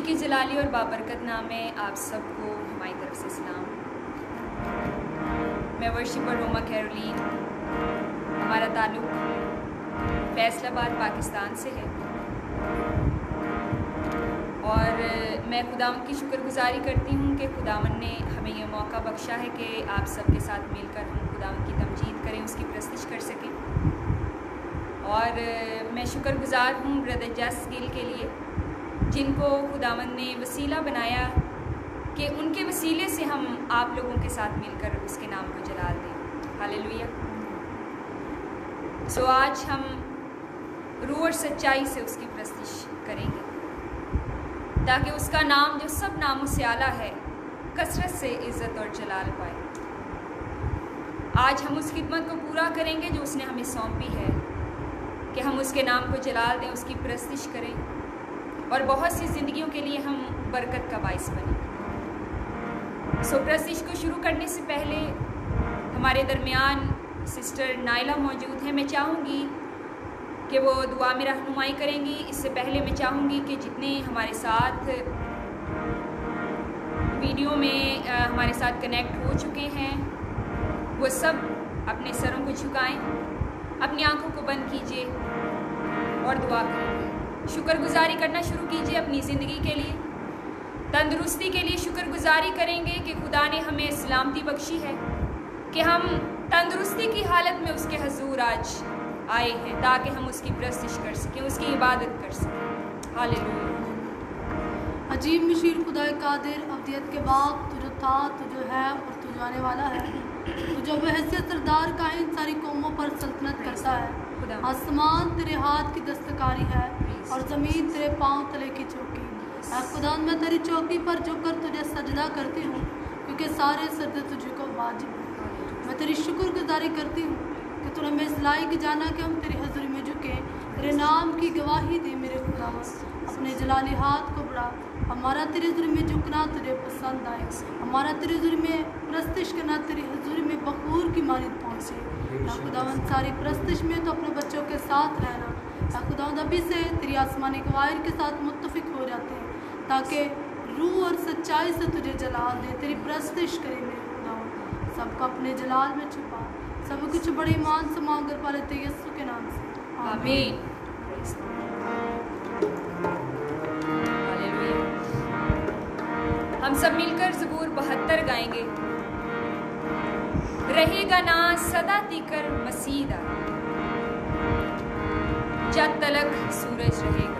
के जलाली और बाबरकत नाम में आप सबको हमारी तरफ से सलाम। मैं वर्शिपर रोमा कैरोलीन, हमारा ताल्लुक़ फैसलाबाद पाकिस्तान से है और मैं खुदावंद की शुक्रगुजारी करती हूँ कि खुदावंद ने हमें ये मौका बख्शा है कि आप सबके साथ मिलकर हम खुदावंद की तमजीद करें, उसकी प्रस्तिश कर सकें। और मैं शुक्रगुजार हूँ ब्रदर जस गिल के लिए, जिनको खुदावंद ने वसीला बनाया कि उनके वसीले से हम आप लोगों के साथ मिलकर उसके नाम को जलाल दें। हालेलुया। सो आज हम रूह और सच्चाई से उसकी प्रस्तिश करेंगे ताकि उसका नाम जो सब नामों से आला है कसरत से इज़्ज़त और जलाल पाए। आज हम उस खिदमत को पूरा करेंगे जो उसने हमें सौंपी है कि हम उसके नाम को जलाल दें, उसकी प्रस्तिश करें और बहुत सी ज़िंदगियों के लिए हम बरकत का बाइस बने। सो प्रस्तिश को शुरू करने से पहले हमारे दरमियान सिस्टर नाइला मौजूद हैं। मैं चाहूँगी कि वो दुआ में रहनुमाई करेंगी। इससे पहले मैं चाहूँगी कि जितने हमारे साथ वीडियो में हमारे साथ कनेक्ट हो चुके हैं वो सब अपने सरों को झुकाएं, अपनी आंखों को बंद कीजिए और दुआ करेंगे। शुक्रगुजारी करना शुरू कीजिए अपनी ज़िंदगी के लिए, तंदुरुस्ती के लिए शुक्रगुजारी करेंगे कि खुदा ने हमें सलामती बख्शी है कि हम तंदुरुस्ती की हालत में उसके हजूर आज आए हैं ताकि हम उसकी प्रस्तिश कर सकें, उसकी इबादत कर सकें। हालेलुया। अजीब मशीर खुदा कादिर, अब्दियत के बाप, तू जो था, तू जो है और तू जो आने वाला है, तू जो बहैसियत सरदार का इन सारी कौमों पर सल्तनत करता है। आसमान तेरे हाथ की दस्तकारी है और ज़मीन तेरे पाँव तले की चौकी। खुदा, मैं तेरी चौकी पर झुककर तुझे सजदा करती हूँ क्योंकि सारे सजदे तुझे को वाजिब है। मैं तेरी शुक्रगुजारी करती हूँ कि तूने हमें इस लायक जाना कि हम तेरी हज़ूरी में झुके, तेरे नाम की गवाही दे। मेरे खुदा अपने जलाली हाथ को बढ़ा, हमारा तेरी हज़ूरी में झुकना तुझे पसंद आए, हमारा तेरी हज़ूरी में प्रस्तिश करना तेरी हज़ूरी में बखूर की मानिद पहुँचे। खुदावंद सारी प्रस्तिश में तो अपने बच्चों के साथ रहना। खुदावंद अभी से तेरी आसमानी गवाहिर के साथ मुत्तफिक हो जाते हैं ताकि रूह और सच्चाई से तुझे जलाल दे, तेरी प्रस्तिश करें। मेरे खुदावंद सबको अपने जलाल में छुपा, सब कुछ बड़े ईमान से मांग कर पा लेते यीशु के नाम से, आमीन। हम सब मिलकर ज़बूर 72 गाएंगे। रहेगा ना सदा तीकर मसीदा, जब तलक सूरज रहेगा।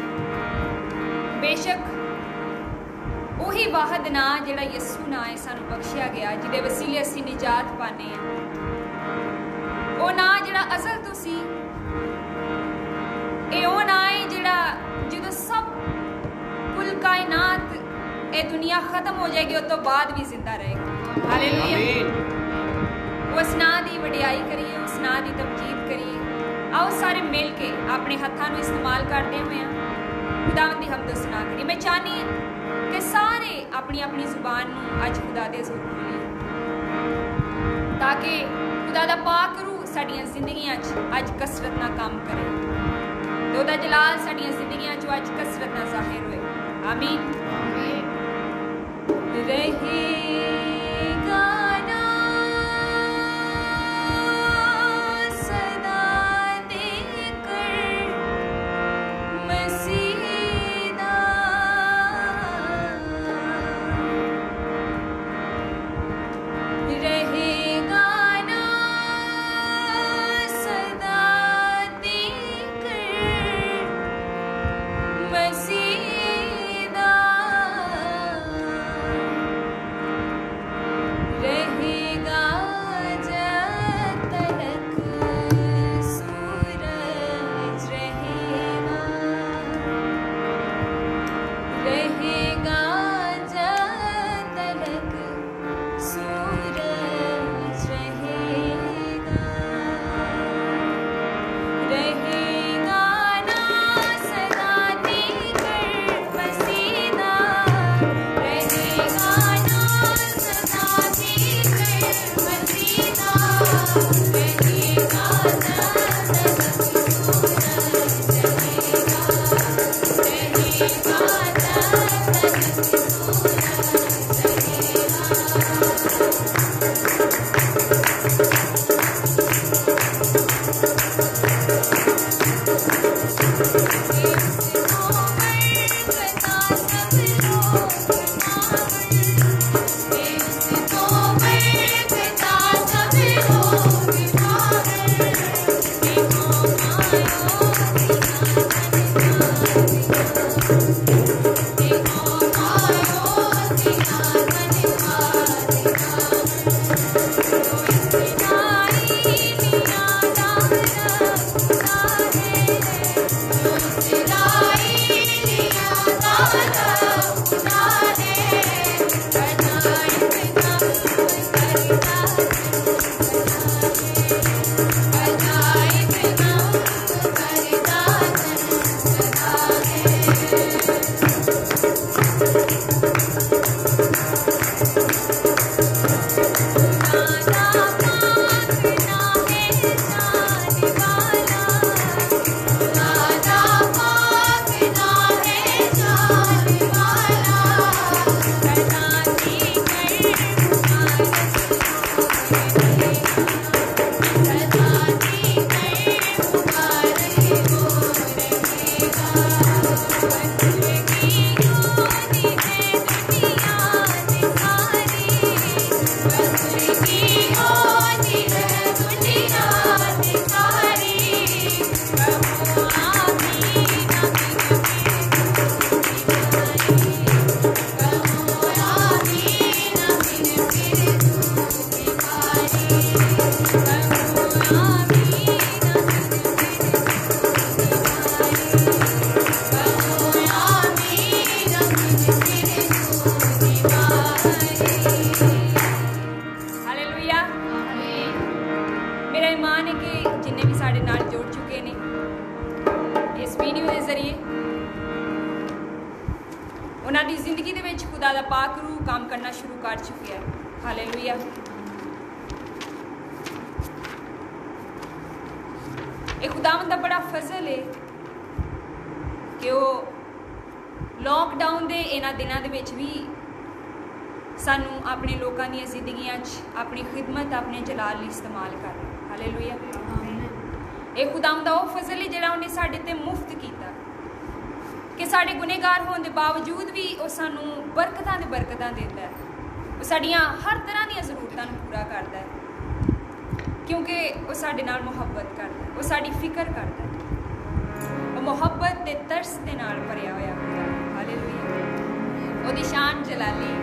बेशक वही वाहद ना जिहड़ा यीशु ना है सानू बख्शिया गया, जिहदे वसीले असीं निजात पाने हैं। वो ना जिहड़ा अज़ल तो सी, ए वो ना है जिहड़ा जदों सब कुल कायनात ये दुनिया खत्म हो जाएगी उस तो बाद भी जिंदा रहेगा। हालेलुया। उस नां दी वडियाई करिए, उस नां दी तमजीद करिए। आओ सारे मिल के अपने हत्थां नूं इस्तेमाल करते हुए खुदावंद दी हमद सना करिए। मैं चाहनी कि सारे अपनी अपनी जुबान नूं अज खुदा दे हज़ूर खोलिए ताकि खुदा दा पाक रूह साडियां जिंदगियां च अज कसरत ना काम करे, ते ओहदा जलाल साडियां जिंदगियां च अज कसरत ना ज़ाहिर होए। आमीन। रहेगा ना सदा देकर मसीदा, रहेगा ना सदा देकर मसीदा। उन्होंने जिंदगी के खुदा का पाक रूह काम करना शुरू कर चुके हैं। हालेलुया। ये खुदावंद का बड़ा फजल है कि वो लॉकडाउन के इन्होंने दिनों के भी सानू अपने लोगों दी जिंदगियां अपनी खिदमत अपने जलाल इस्तेमाल कर रहे। हालेलुया। ये खुदावंद का वो फजल है जिहड़ा उन्हें साडे ते मुफ्त किया कि साढ़े गुनेगार होने के बावजूद भी वो सानू बरकतां दे बरकतां देता है। वो साड़ियाँ हर तरह दी ज़रूरतां पूरा करता है क्योंकि वो साडे नाल मुहब्बत करता है, वो साड़ी फिक्र करता है, वो मुहब्बत ते तरस दे नाल भरिया होया खुदा। हालेलुया। ओदी शान जलाली।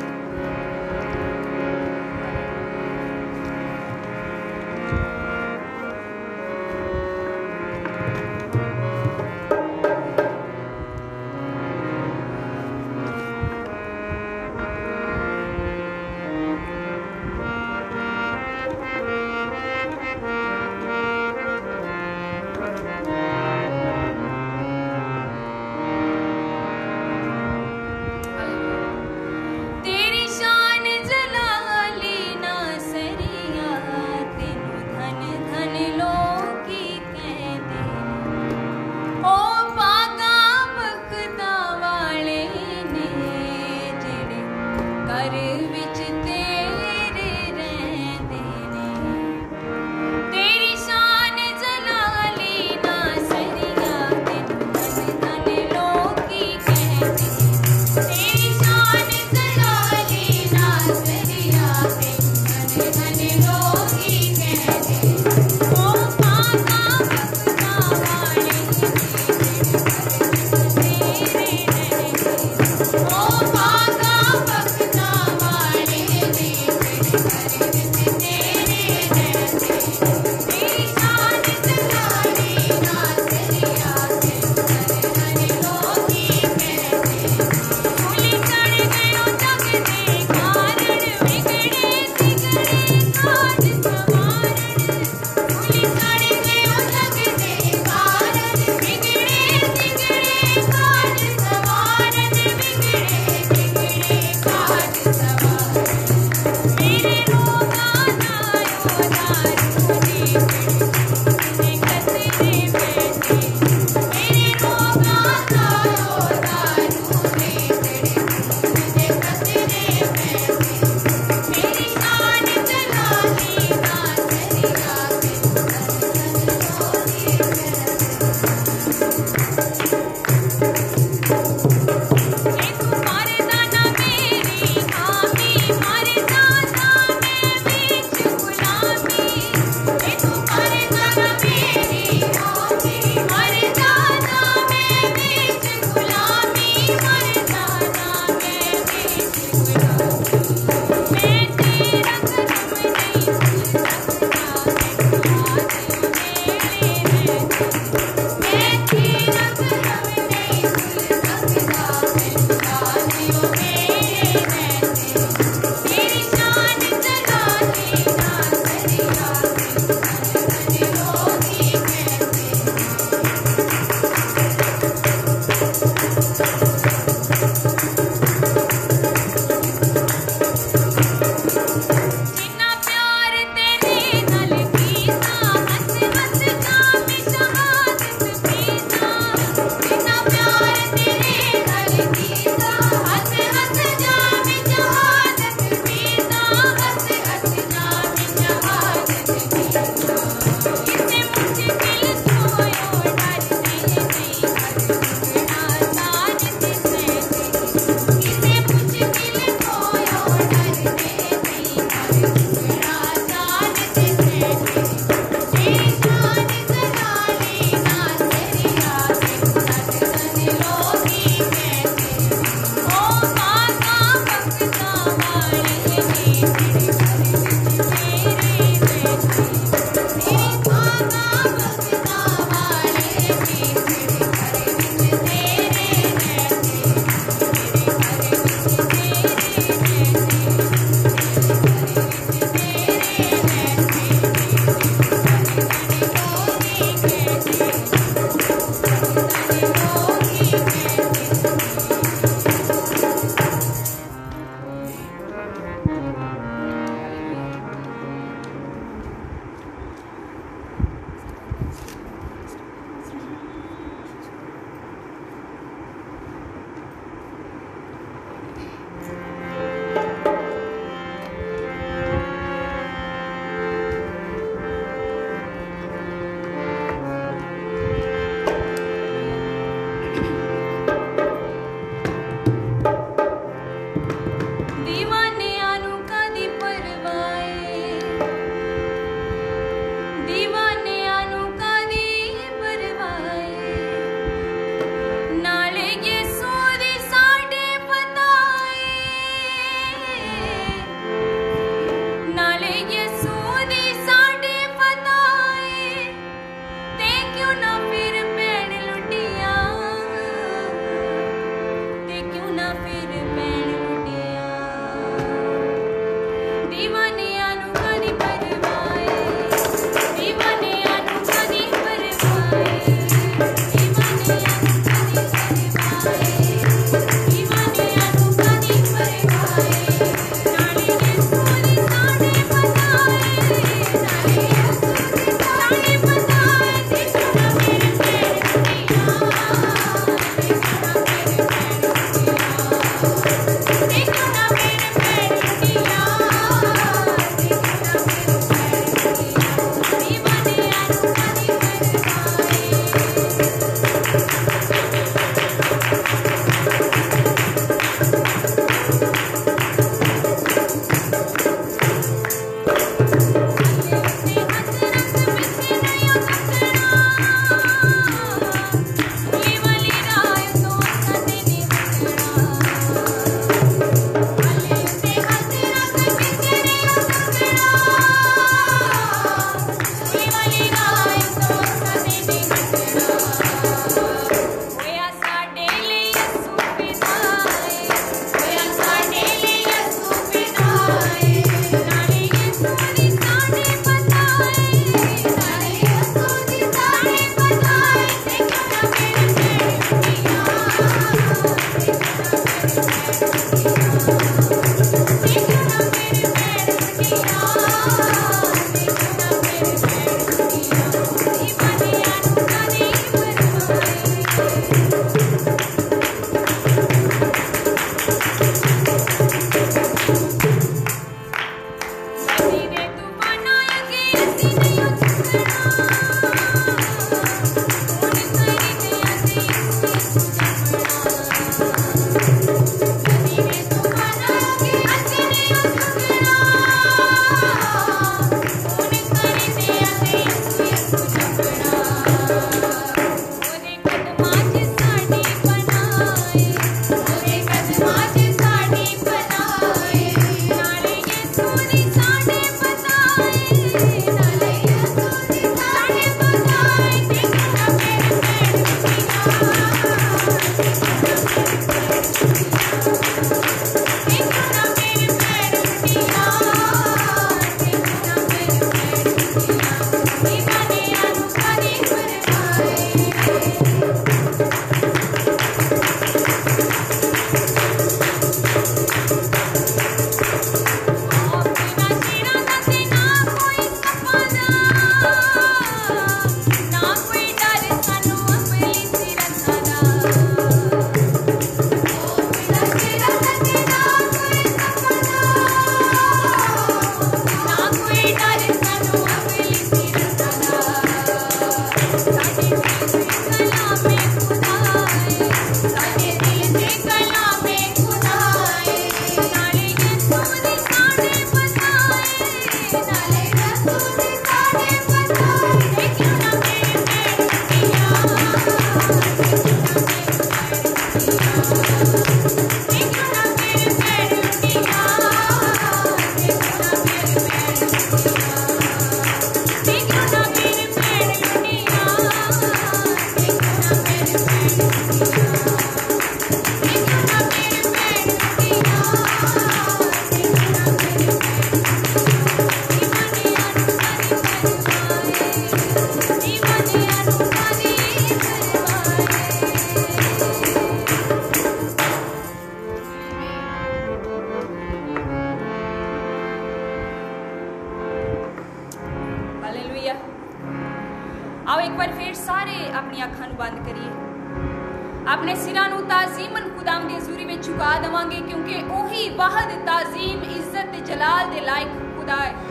आओ एक बार फिर सारे अपनी अखां नूं बंद करिए, अपने सिरां नूं ताज़ीमन खुदाम दी हज़ूरी में झुका देवांगे, क्योंकि ओही वाहद ताज़ीम इज्जत ते जलाल दे लायक खुदा है।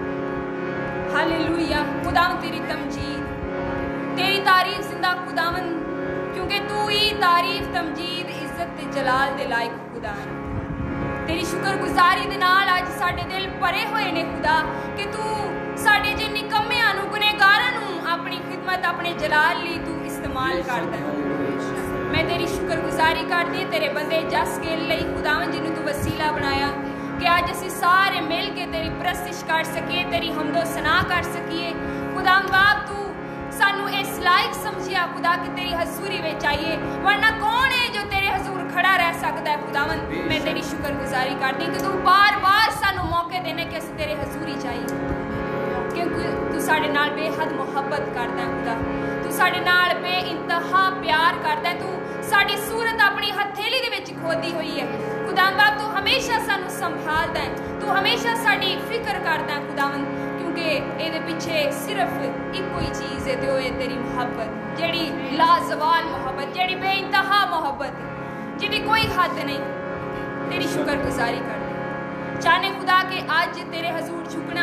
हालेलुया। खुदाम तेरी तमजीद, तेरी तारीफ जिंदा खुदावन, क्योंकि तू ही तारीफ तमजीद इज्जत ते जलाल दे लायक खुदा है। तेरी शुक्रगुजारी दे नाल अज साडे दिल भरे होए ने खुदा, कि तू साडे जे निकम्मियां नूं गुनहगारां नूं अपनी खिदमत अपने जलाल लई तू इस्तेमाल करदा है। मैं तेरी शुक्रगुजारी करदी तेरे बंदे जस गेल लई खुदावन जिन्हों तू वसीला बनाया, कि अज असीं सारे मिल के तेरी प्रस्तिश कर सकीए, तेरी हमदो सना कर सकीए। खुदाम बाप तू सानू इस लायक समझिया खुदा कि तेरी हजूरी में आइए, वरना कौन है जो तेरे हजूर खड़ा रह सकता है। खुदावन मैं तेरी शुक्रगुजारी करती कि तू बार बार सानू मौके देने कि असीं तेरे हजूरी चाहिए, क्योंकि तू साडे नाल बेहद मुहब्बत करता है खुदा, तू साडे नाल बेइंतहा प्यार करता है, तू साडी सूरत अपनी हथेली दे विच खोदी हुई है। खुदावन बाप तू हमेशा सानू संभालदा है, तू हमेशा साडी फिक्र करता है खुदावन, क्योंकि ਇਹਦੇ ਪਿੱਛੇ सिर्फ ਇੱਕੋ ਹੀ चीज़ है, तो है तेरी मोहब्बत, ਜਿਹੜੀ लाजवाल मोहब्बत, ਜਿਹੜੀ बेइंतहा मोहब्बत, जिहदी कोई हद नहीं। तेरी शुक्रगुजारी करते चाहने खुदा के अज तेरे हजूर झुकना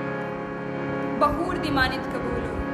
बहूर दी मानित कबूल हो।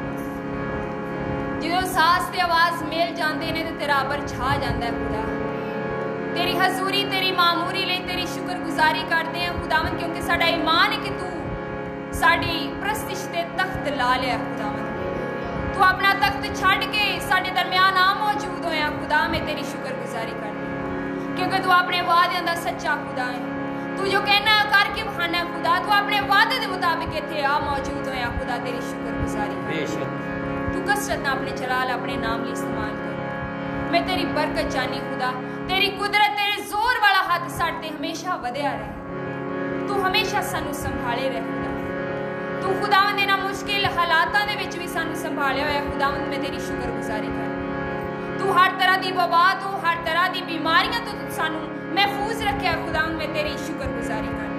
जो सास ते आवाज़ मेल जाते ने तो तेरा अबर छा जाता है खुदा। तेरी हजूरी तेरी मामूरी ले तेरी शुक्रगुजारी करते हैं खुदावन, क्योंकि साडा ईमान है कि तू साडी प्रस्तिश ते तख्त ला लिया खुदावन, तू अपना तख्त छड़ के साडे दरम्यान आ मौजूद होया खुदा। मैं तेरी शुक्रगुजारी करती क्योंकि तू अपने वादे दा सच्चा खुदा है, तू जो कहना है करके बहाना खुदा, तू अपने वादे के मुताबिक इत्थे आ मौजूद होया खुदा। तेरी शुक्रगुजारी बेशक तू कसरत ना अपने जलाल अपने नाम लिए इस्तेमाल कर। मैं तेरी बरकत चाहनी खुदा, तेरी कुदरत तेरे जोर वाला हाथ साडे हमेशा वधिया रहे, तू हमेशा सानू संभाले रहे खुदा। तू खुदावन दे ना मुश्किल हालातां दे विच भी सानू संभालिया होया खुदावन। मैं तेरी शुक्रगुजारी कर, तू हर तरह की वबा तो हर तरह की बीमारियां तो सानू महफूज रखिया खुदावन। मैं तेरी शुक्रगुजारी कर।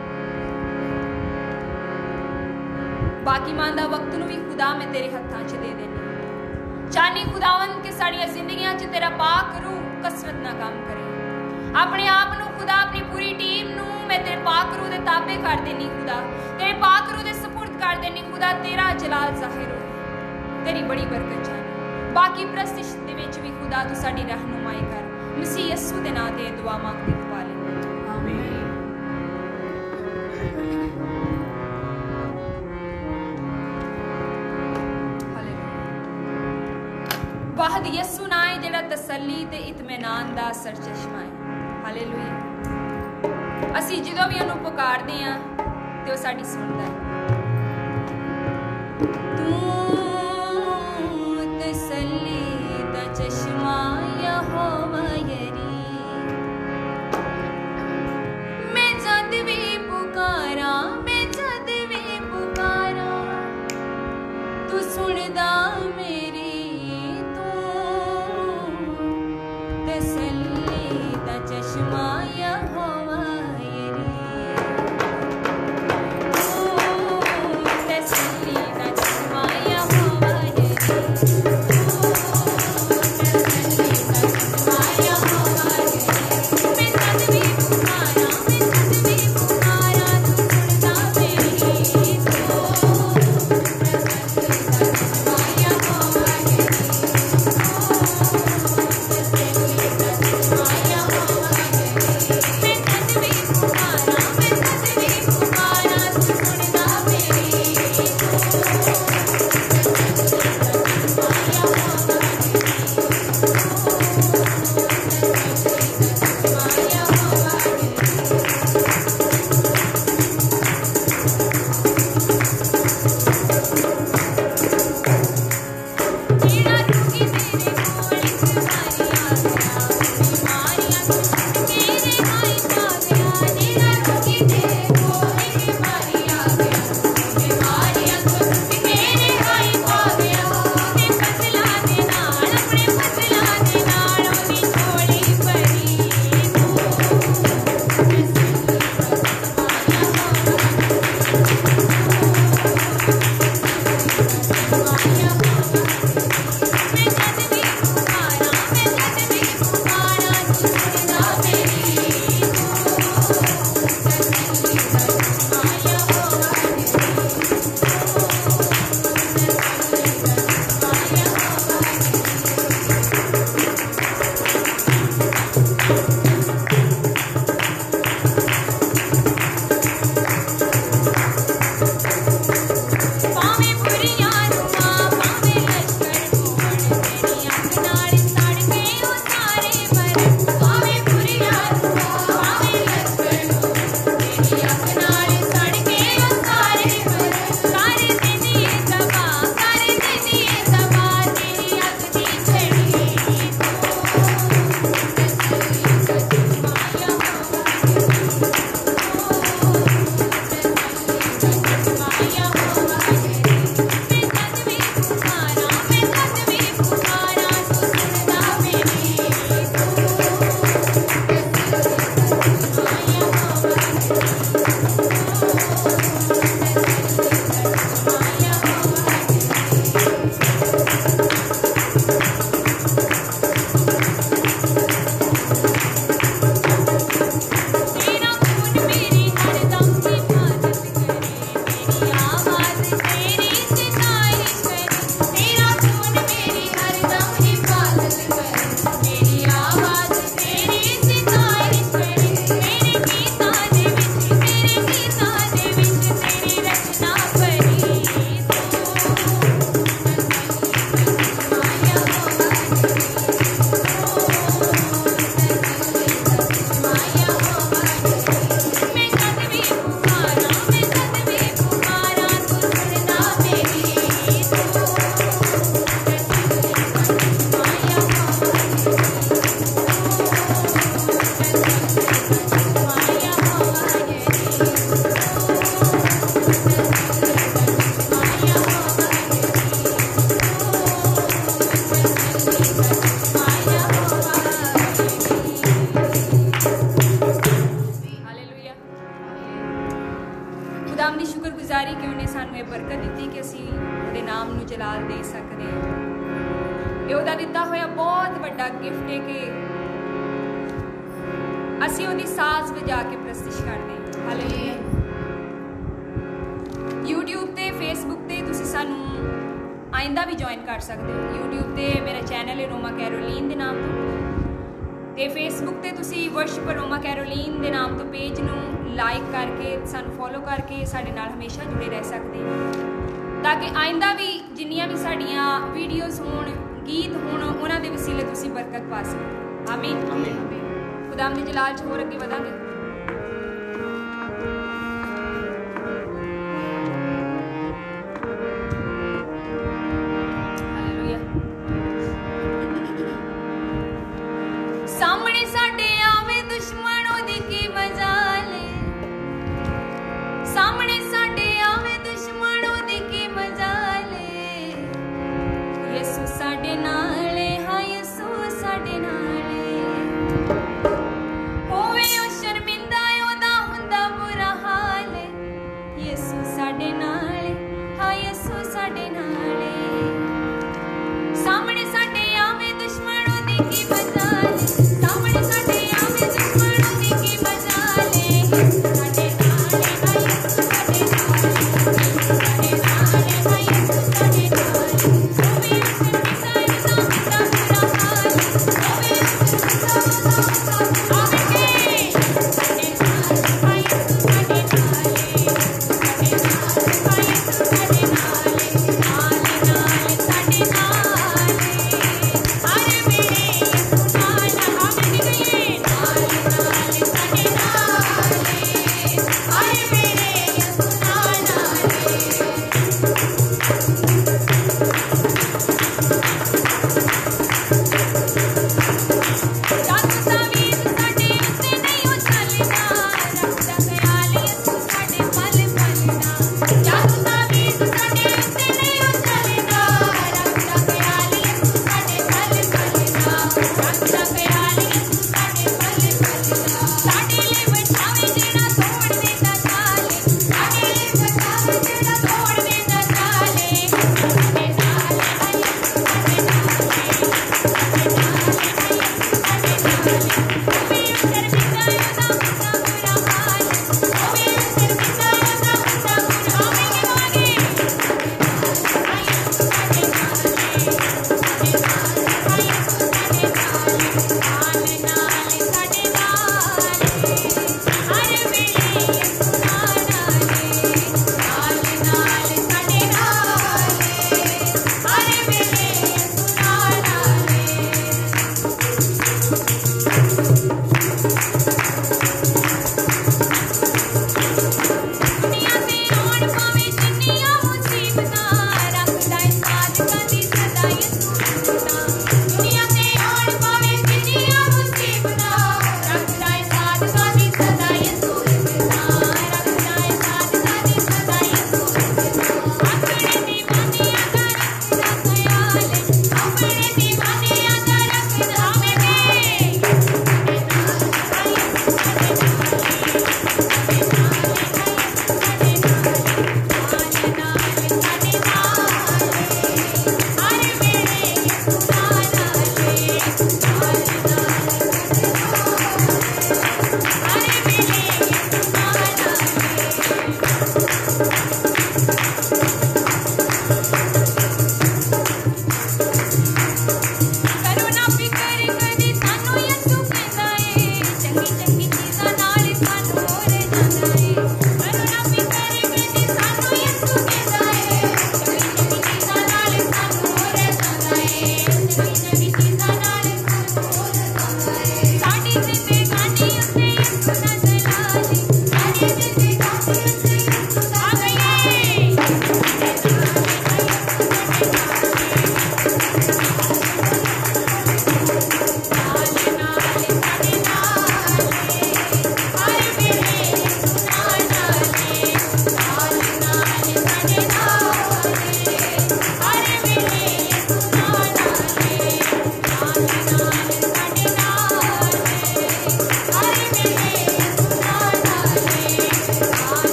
बाकी मांदा वक्त नू भी खुदा मैं तेरे हत्थां च दे देनी चाहनी खुदावन कि साड़ियां जिंदगियां च तेरा पाक रूह कसरत ना काम करे। अपने आप नू खुदा अपनी पूरी टीम नू मैं तेरे पाक रूह दे ताबे कर देनी खुदा, तेरे पाक रूह दे सुपुर्द कर देनी खुदा। तेरा जलाल जाहिर हो, तेरी बड़ी बरकत चाहनी। बाकी प्रस्तिश दे विच भी खुदा तू साडी रहनुमाई कर। मसीह यीशु दे नाम ते दुआ मांगते पाले, आमीन। वाहद यीशु ना है जेड़ा तसल्ली ते इत्मीनान दा सरचश्मा है। हालेलुया। असी जो भी उन्होंने पुकारते हैं तो वह साड़ी सुनता है। तू तसल्ली दा चश्मा यहोवा यरी, मैं जद भी पुकारा, मैं जद भी पुकारा, तू सुनदा मेरी, तू तसल्ली दा चश्मा यहोवा यरी, तू तसल्ली दा चश्मा यहोवा यरी, तू तसल्ली दा चश्मा यहोवा यरी। मैं जद भी पुकारा, मैं जद भी पुकारा, तू सुनदा मेरी, तू तसल्ली दा चश्मा यहोवा यरी। बरकत दी कि असी उहदे नाम नूं जलाल दे सकते हैं। ये उहदा दिता होया बहुत बड़ा गिफ्ट है कि असी उहदी साज बजा के प्रस्तिश करते हैं। हालेलुया। यूट्यूब ते फेसबुक ते तुसी सानू आइंदा भी ज्वाइन कर सकते हो। यूट्यूब ते मेरा चैनल है रोमा कैरोलीन दे नाम तो फेसबुक ते तुसी वर्शिप रोमा कैरोलीन दे नाम तो पेज नूं लाइक करके सानू फॉलो करके साडे नाल हमेशा जुड़े रह सकते हैं, ताकि आइंदा भी जिन्नियां भी साडियां वीडियोज़ होण गीत होण उन्हां दे वसीले तुसी बरकत पा सको। आमीन आमीन। खुदा दी जलाल च होर अगे वधांगे। सामने साडे आवे दुश्मन ओदी की मजाल, सामने साडे आवे दुश्मन ओदी की मजाल। यसू साडे नाल, हाँ यसू साडे नाल। होवे ओ शर्मिंदा ओदा हुंदा बुरा हाल। यसू साडे नाल, हाँ यसू साडे नाल। सामने साडे आवे दुश्मन ओदी की मजाल, सामने साडे आवे दुश्मन ओदी की मजाल। साडे नाल, हाँ यसू साडे नाल। साडे नाल, हाँ यसू साडे नाल। होवे शर्मिंदा ओदा हुंदा बुरा हाल। होवे शर्मिंदा आवे के साडे नाल, हाँ यसू साडे नाल। साडे नाल, हाँ यसू साडे नाल। नाल नाल साडे नाल। अरे मेरे यसू नाल, आवे गए नाल नाल साडे नाल। अरे मेरे यसू नाल जादू तावीज़ साडे उत्ते नहीं ओ चलदा, रब दा ख्याल यसू साडे पल पल दा। जादू तावीज़ साडे उत्ते नहीं ओ चलदा, रब दा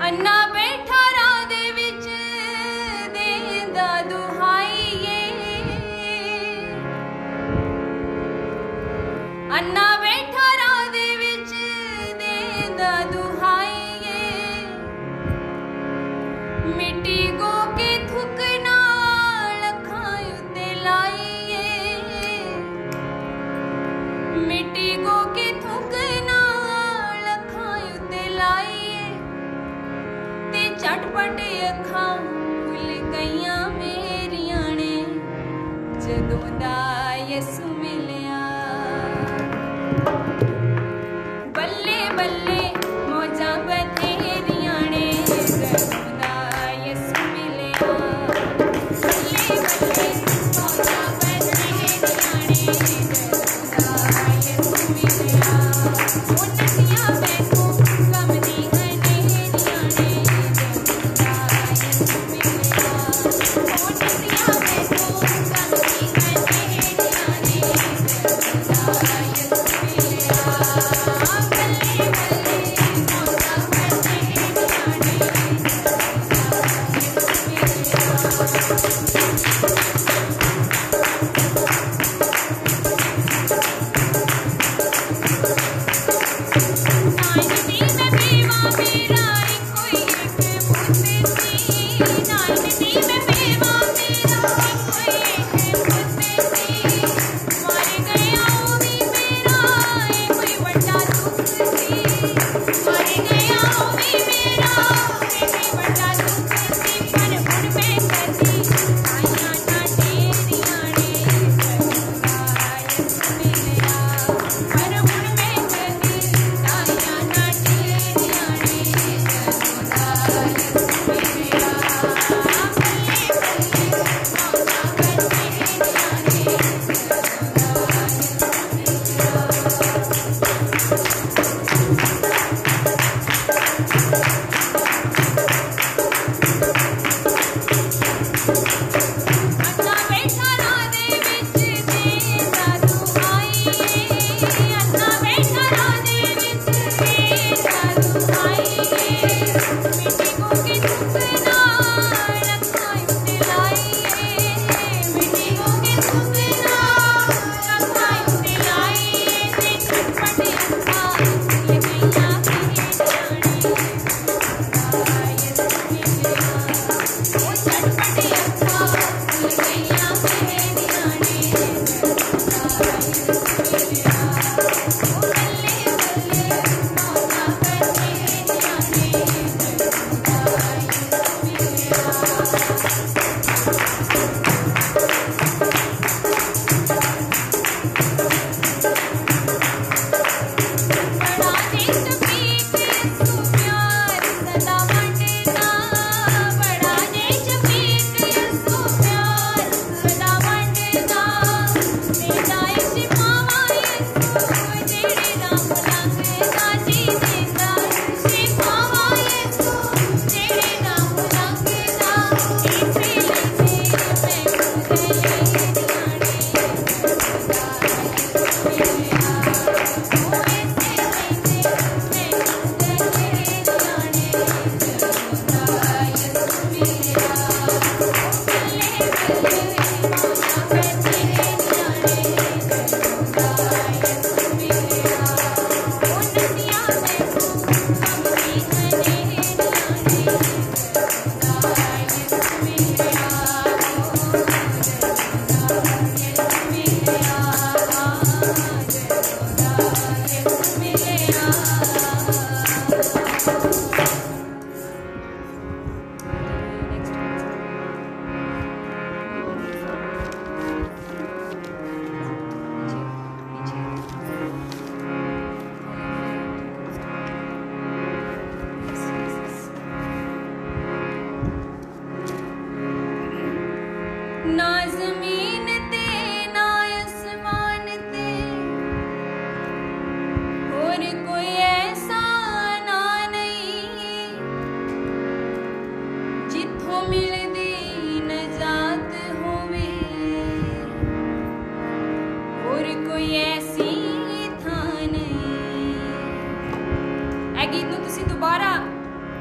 अन्ना बैठा राह दे विच देंदा दुहाईए, अन्ना बैठा राह दे विच देंदा दुहाईए, मिट्टी गो के थुक नाल अखां उत्ते लाईए, मिट्टी गो के थुक नाल अखां उत्ते लाईए, ते झटपट अखां खुल गईयां मेरियां ने जदों दा यसू मिलिया। बल्ले बल्ले मौजां बथेरियां ने जदों दा यसू मिलिया। बल्ले बल्ले मौजां बथेरियां ने जदों दा यसू मिलिया। ओ नदियां मैनूं गम दी हनेरियां ने जदों दा यसू मिलिया। ओ नदियां मैनूं गम दी हनेरियां ने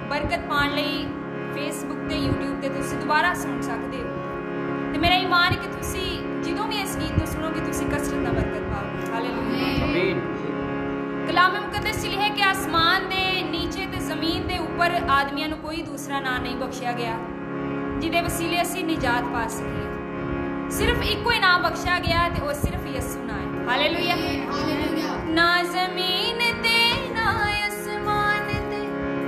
बरकत पाने ਲਈ फेसबुक ਤੇ YouTube ਤੇ ਤੁਸੀਂ ਦੁਬਾਰਾ ਸੁਣ ਸਕਦੇ ਹੋ ਤੇ ਮੇਰਾ ਈਮਾਨ ਹੈ ਕਿ ਤੁਸੀਂ ਜਦੋਂ ਵੀ ਇਸ ਗੀਤ ਨੂੰ ਸੁਣੋਗੇ ਤੁਸੀਂ ਕਸਰਤ ਨਾਲ ਬਰਕਤ ਪਾਓਗੇ ਹਾਲੇਲੂਇਆ ਆਮੀਨ। ਕਲਾਮ ਮੁਕੱਦਸ ਚ ਲਿਖਿਆ ਕਿ ਆਸਮਾਨ ਦੇ ਨੀਚੇ ਤੇ ਜ਼ਮੀਨ ਦੇ ਉੱਪਰ ਆਦਮੀਆਂ ਨੂੰ ਕੋਈ ਦੂਸਰਾ ਨਾਂ ਨਹੀਂ ਬਖਸ਼ਿਆ ਗਿਆ ਜਿਹਦੇ ਵਸੀਲੇ ਅਸੀਂ ਨਿਜਾਤ ਪਾ ਸਕੀਏ। सिर्फ इको ही नाम बख्शा गया ते वो सिर्फ यीशु ना है हालेलुया। ना जमीन ते ना आसमान ते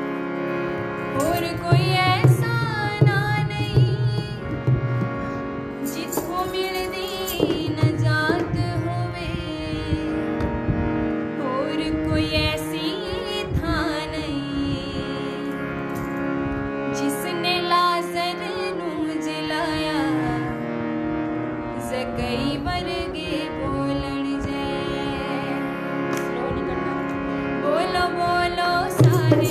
और कोई ऐसा ना नहीं जिसको मिलदी नजात होवे और कोई ऐसी था नहीं जिसने लाजर नू जलाया कई वर्गे बोलन जय बोलो बोलो सारे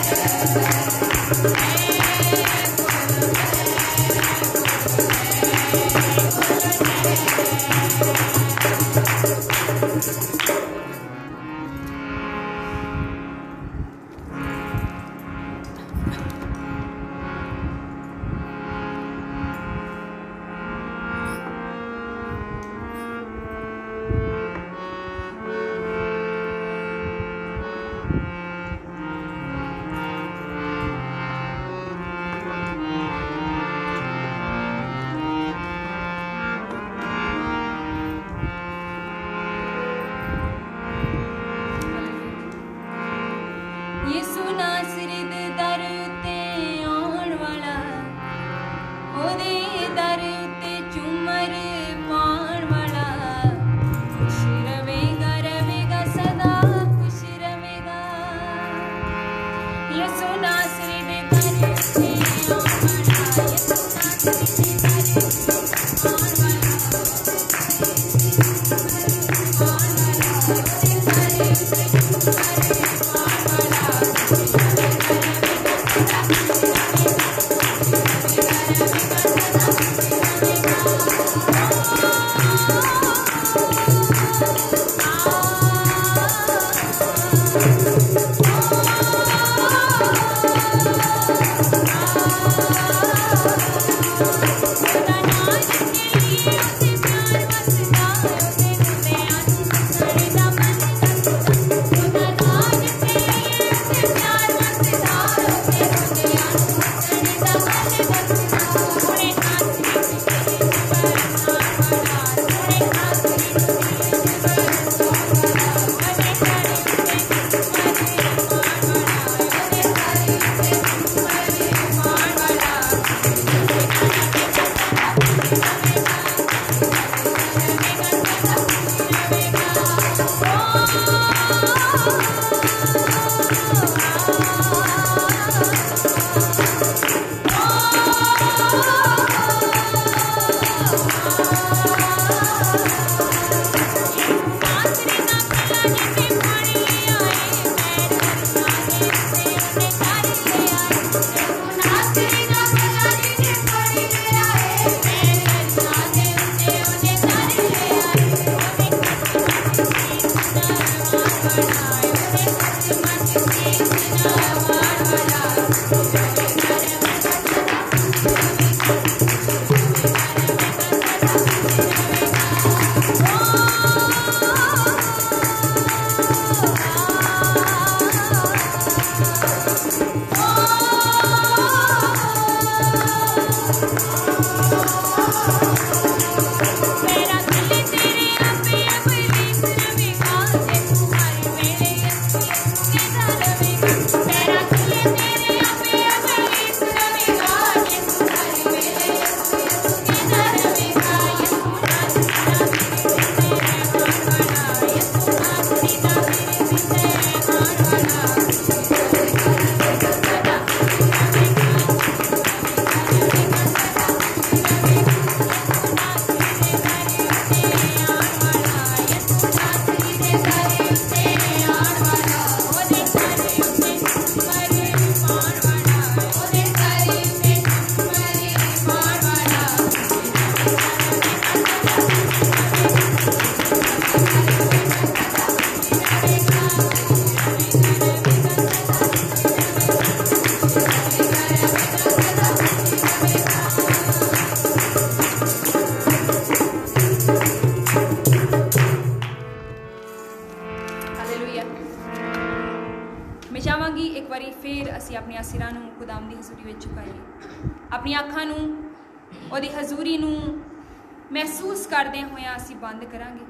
महसूस करदे होया असी बंद करांगे।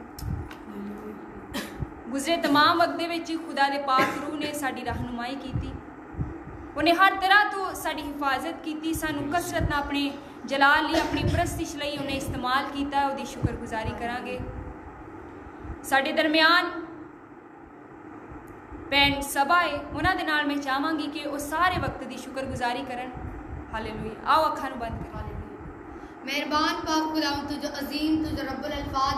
गुजरे तमाम वक्त दे विच खुदा दे पाक रूह ने साडी रहनुमाई कीती, उन्हें हर तरह तो साडी हिफाजत कीती, सानू कसरत नाल अपने जलाल लई अपनी परस्तिश लई उन्हें इस्तेमाल कीता। उहदी शुक्रगुजारी करांगे। साडे दरम्यान भैन सभा है, उन्हां दे नाल मैं चाहांगी कि वो सारे वक्त दी शुक्रगुजारी करन। हालेलुया। आओ अखां नूं बंद करो। मेहरबान पाक खुदा तुझो अजीम, तुझो रब्बुल अल्फाज है,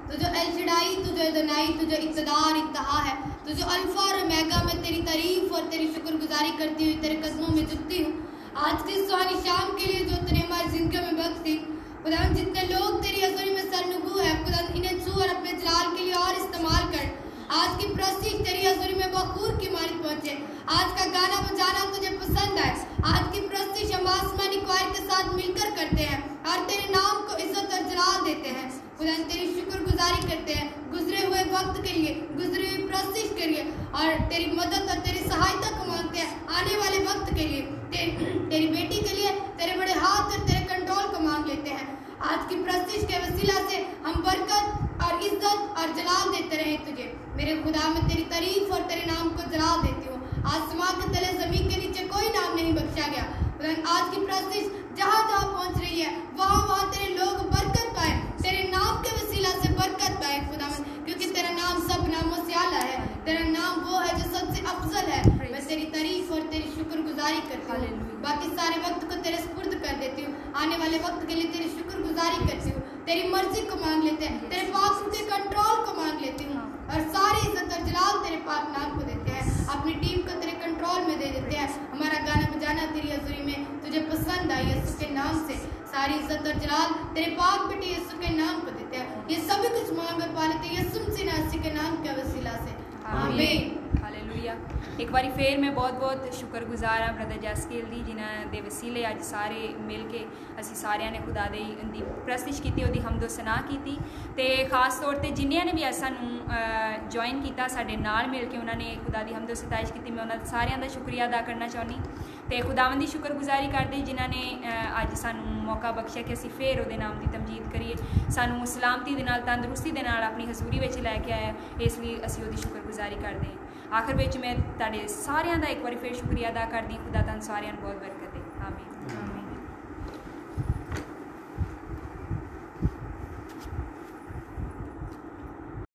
तो जो एल शडाई, तो जो एदोनाई, तो जो इक़्तिदार इंतहा है, तो जो अल्फा और ओमेगा, मैं तेरी तारीफ और तेरी शुक्रगुजारी करती हुई तेरे कदमों में झुकती हूँ। आज की सुहानी शाम के लिए जो तूने हमारी जिंदगी में बख्श दी, खुदा जितने लोग तेरी हज़ूरी में सरनुगू है, खुदा इन्हें छू और अपने जलाल के लिए और इस्तेमाल कर। आज की प्रस्तिश तेरी हज़ूरी में बखूर की मानद पहुँचे। आज का गाना बजाना तुझे पसंद है। आज की प्रस्तिश हम आसमानी क्वायर के साथ मिलकर करते हैं और तेरे नाम को इज्जत और जलाल देते हैं। खुदा तेरी शुक्रगुजारी करते हैं गुजरे हुए वक्त के लिए, गुजरी हुई प्रस्तिश के लिए, और तेरी मदद और तेरी सहायता को मांगते हैं आने वाले वक्त के लिए, तेरी बेटी के लिए तेरे बड़े हाथ और तेरे कंट्रोल को मांग लेते हैं। आज की प्रस्तिश के वसीला से हम बरकत और इज्जत और जलाल देते रहे तुझे। मेरे खुदा में तेरी तारीफ और तेरे नाम को जलाल देती हूँ। आसमां के तले जमीन के नीचे कोई नाम नहीं बख्शा गया। आज की प्रस्तिश जहाँ जहाँ पहुँच रही है वहाँ वहाँ तेरे लोग बरकत पाए, तेरे नाम के वसीला से बरकत पाए खुदा, क्योंकि तेरा नाम सब नामों से आला है। तेरा नाम वो है जो सबसे अफजल है। मैं तेरी तारीफ और तेरी शुक्रगुजारी करती हूँ। बाकी सारे वक्त को तेरे सुपुर्द कर देती हूँ। आने वाले वक्त के लिए तेरी शुक्रगुजारी करती हूँ। तेरी मर्जी को मांग लेते हैं, तेरे पाक के कंट्रोल को मांग लेती हूँ, और सारी इज्जत और जलाल तेरे पाक नाम को देते हैं। अपनी टीम को तेरे कंट्रोल में दे देते हैं। हमारा गाना बजाना तेरी हज़ूरी में तुझे पसंद आई, यीशु के नाम से सारी इज्जत और जलाल तेरे पाक बेटे यीशु के नाम को देते हैं। ये सभी कुछ मांग और पा लेते हैं यीशु मसीह नासरी के नाम के वसीला से, आमीन। हालेलुया। एक बारी फिर मैं बहुत बहुत शुक्रगुजार हाँ ब्रदर जैसकेल दी, जिन्हां दे वसीले अज सारे मिल के असी सारिਆਂ ने खुदा दी प्रस्तिश की, ਉਹਦੀ हमदो सना की, ਤੇ खास तौर पर जिन्होंने भी अस सानू ज्वाइन किया साडे नाल मिल के उन्होंने खुदा दी हमदो सताइश की। मैं उन्होंने सारिਆਂ का शुक्रिया अदा करना चाहनी तो खुदावंद की शुक्रगुजारी करते जिन्होंने अज सानू मौका बख्शिया कि असी फिर वो नाम की तमजीद करिए, सानू सलामती दे नाल तंदुरुस्ती दे नाल अपनी हजूरी में लैके आया, इसलिए असी उसकी शुक्रगुजारी करते हैं। आखिर में मैं तुहाडे सारिਆਂ का एक बार फिर शुक्रिया अदा करती। खुदा तुहानू सारिਆਂ ਨੂੰ बहुत बरकत दे, आमीन।